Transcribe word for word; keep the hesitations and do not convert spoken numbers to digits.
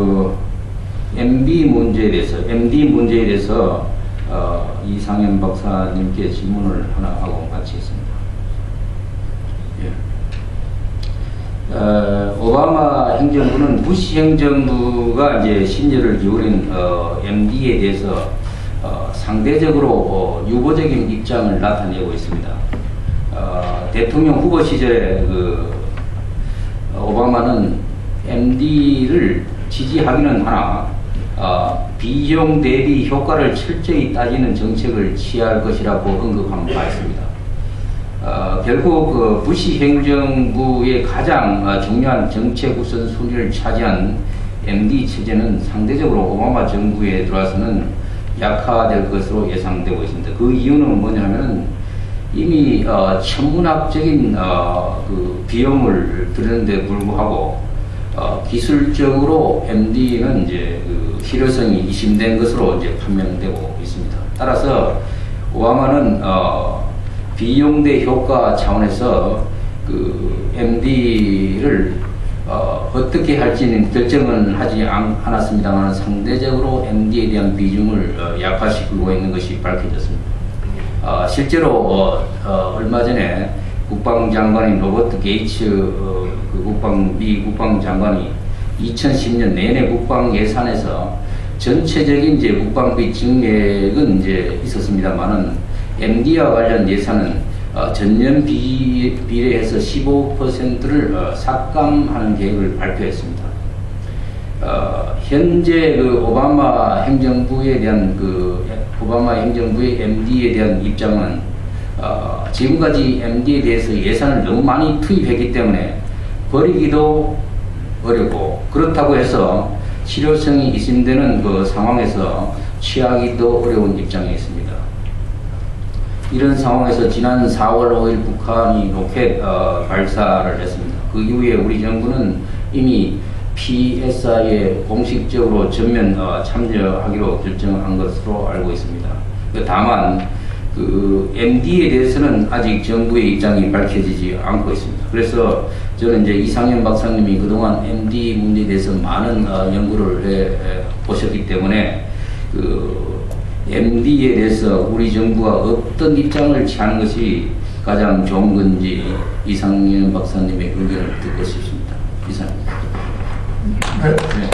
그 엠비 문제에 대해서, 엠디 문제에 대해서 어, 이상현 박사님께 질문을 하나 하고 마치겠습니다. 예. 어, 오바마 행정부는 부시 행정부가 이제 심려를 기울인 어, 엠디에 대해서 어, 상대적으로 어, 유보적인 입장을 나타내고 있습니다. 어, 대통령 후보 시절에 그 오바마는 엠디를 지지하기는 하나 어, 비용 대비 효과를 철저히 따지는 정책을 취할 것이라고 언급한 바 있습니다. 어, 결국 그 부시 행정부의 가장 어, 중요한 정책 우선순위를 차지한 엠디 체제는 상대적으로 오바마 정부에 들어와서는 약화될 것으로 예상되고 있습니다. 그 이유는 뭐냐면 이미 어, 천문학적인 어, 그 비용을 들이는데 불구하고 어, 기술적으로 엠디는 이제 그 실효성이 의심된 것으로 이제 판명되고 있습니다. 따라서 오바마는 어, 비용 대 효과 차원에서 그 엠디를 어, 어떻게 할지는 결정은 하지 않, 않았습니다만 상대적으로 엠디에 대한 비중을 어, 약화시키고 있는 것이 밝혀졌습니다. 어, 실제로 어, 어, 얼마 전에 국방장관인 로버트 게이츠 어, 그 국방, 미 국방장관이 이천십 년 내내 국방 예산에서 전체적인 이제 국방비 증액은 이제 있었습니다만은 엠디와 관련 예산은 어, 전년 비, 비례해서 십오 퍼센트를 어, 삭감하는 계획을 발표했습니다. 어, 현재 그 오바마 행정부에 대한 그 오바마 행정부의 엠디에 대한 입장은 어, 지금까지 엠디에 대해서 예산을 너무 많이 투입했기 때문에 버리기도 어렵고 그렇다고 해서 실효성이 의심되는 그 상황에서 취하기도 어려운 입장에 있습니다. 이런 상황에서 지난 사월 오일 북한이 로켓 어, 발사를 했습니다. 그 이후에 우리 정부는 이미 피에스아이에 공식적으로 전면 어, 참여하기로 결정한 것으로 알고 있습니다. 다만 그 엠디에 대해서는 아직 정부의 입장이 밝혀지지 않고 있습니다. 그래서 저는 이제 이상현 박사님이 그동안 엠디 문제에 대해서 많은 어, 연구를 해, 해 보셨기 때문에 그 엠디에 대해서 우리 정부가 어떤 입장을 취하는 것이 가장 좋은 건지 이상현 박사님의 의견을 듣고 싶습니다. 이상입니다. 네. 네.